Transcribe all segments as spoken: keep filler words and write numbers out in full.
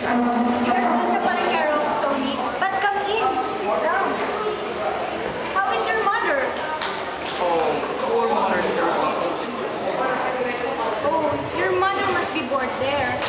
You're such a panikero, Tony. But come in, sit down. How is your mother? Oh, poor mother's terrible homesick. Oh, your mother must be bored there.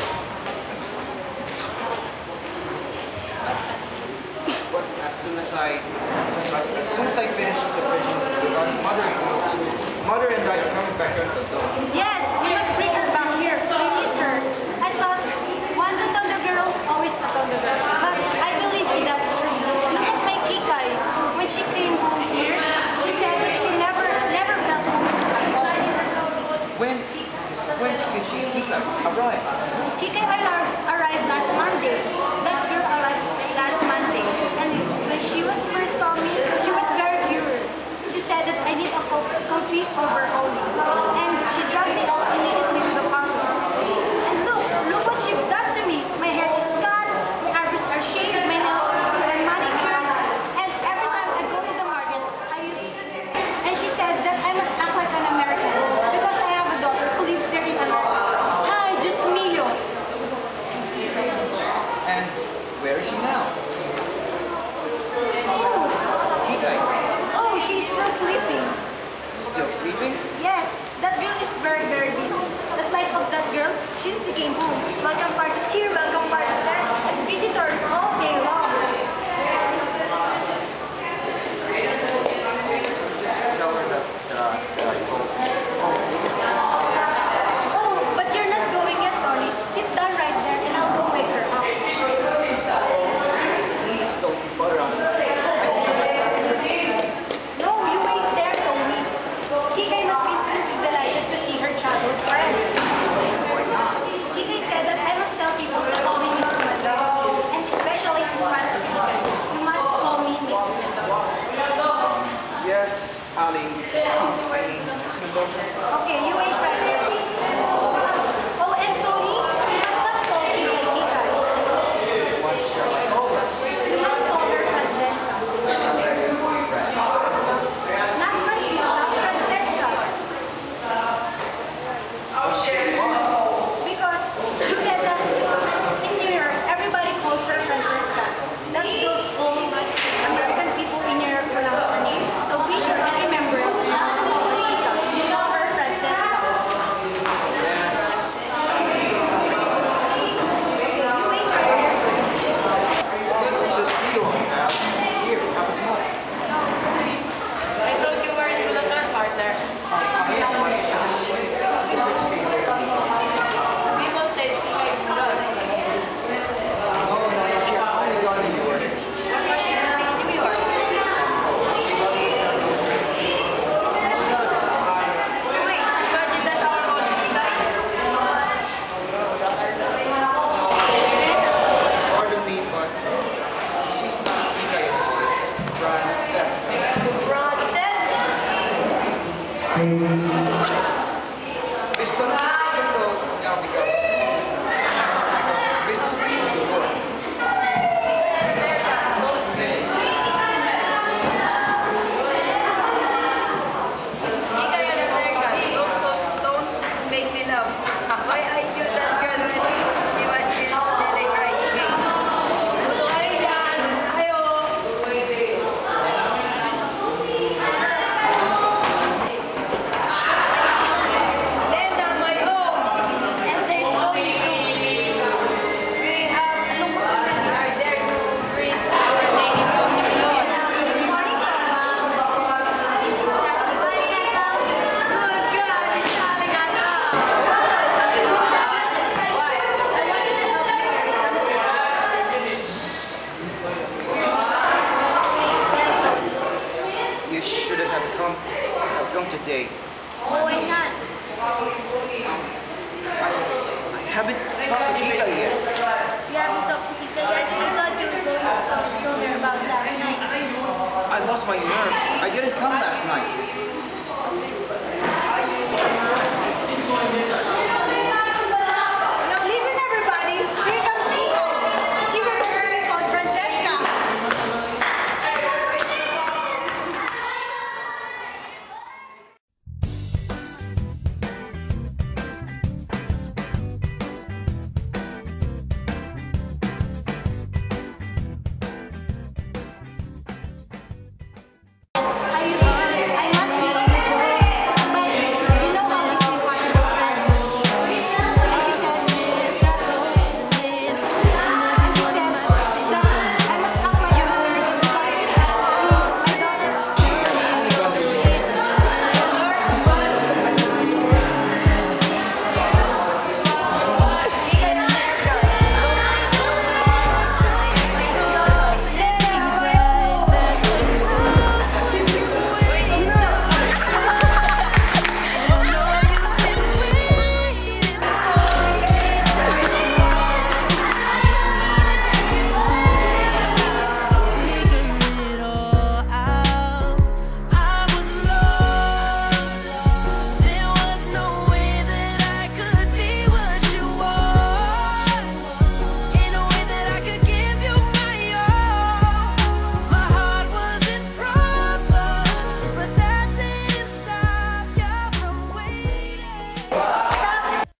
But as soon as I, but as soon as I finish the bridge with our mother, mother and I are coming back here to the Yes, you must bring her back here. We miss her. I thought once a Tondo girl, always a Tondo girl. But I believe that's true. Look at my Kikai. When she came home here, she said that she never, never felt homesick at all. When, when did she Kikai arrive? Kikai ar- arrived last Monday. That girl arrived last Monday. And when she was first saw me, she was very furious. She said that I need a co complete overhauling. And she dragged me off immediately to the parlor. And look, look what she done to me. My hair is cut, my eyebrows are shaved, my nails are manicured. And every time I go to the market, I use and she said that I must act like an American because I have a daughter who lives there in America. Hi, just me, yo. And where is she now? Oh, Kikai. oh, she's still sleeping. Still sleeping? Yes, that girl is very, very busy. The life of that girl, since she came home. Welcome parties here, welcome parties there, and visitors all day long. Just tell her that, uh, that I told Oh, but you're not going yet, Tony. Sit down right there and I'll go wake her up. Please don't butter on me. No, you wait there, Tony. Kikai must be simply delighted to see her childhood friend. Why not? Kikai said that I must tell people to call me Missus Mendoza. And especially in front of Kikai, you must call me Missus Mendoza. Yes, Ali. I mean, Miss Mendoza. Okay, you wait right there. Oh, and Tony, you must not call Kikai Kikai. What shall I call her? You must call her Francesca. Not Francisca, Francesca. Because she said that in New York, everybody calls her Francesca. That's those old American people in New York pronounce her name. So we should remember to call her Kika. You know her Francesca. Yes. Okay, you wait right there. Good to see you, Al. Here, have a smoke. I thought you were in Bulacan, partner. Uh, I am, but I just just wanted to say hello to you. People say Kika is gone. No, no, no, she has only gone to New York. What was she doing in New York? Wait, imagine that our own Kika. Pardon me, but she's not Kika anymore. It's Francesca. Francesca? This one, this one though, now becomes, becomes Missus the work. Kika and America. Don't, don't, don't make me laugh. Why I knew that girl when she was still selling rice cakes. Luto kayo dyan. Ayo. Then uh, my home. And there's Tony too. We have Lungkot and are there to greet our lady from New York. Good morning, Mama. Good God, it's Aligata. Why? You shouldn't have come, have come today. Oh, why not? I, I haven't talked to Kika yet. You haven't talked to Kika yet. I thought you were going to talk to her about last night. I lost my nerve. I didn't come last night.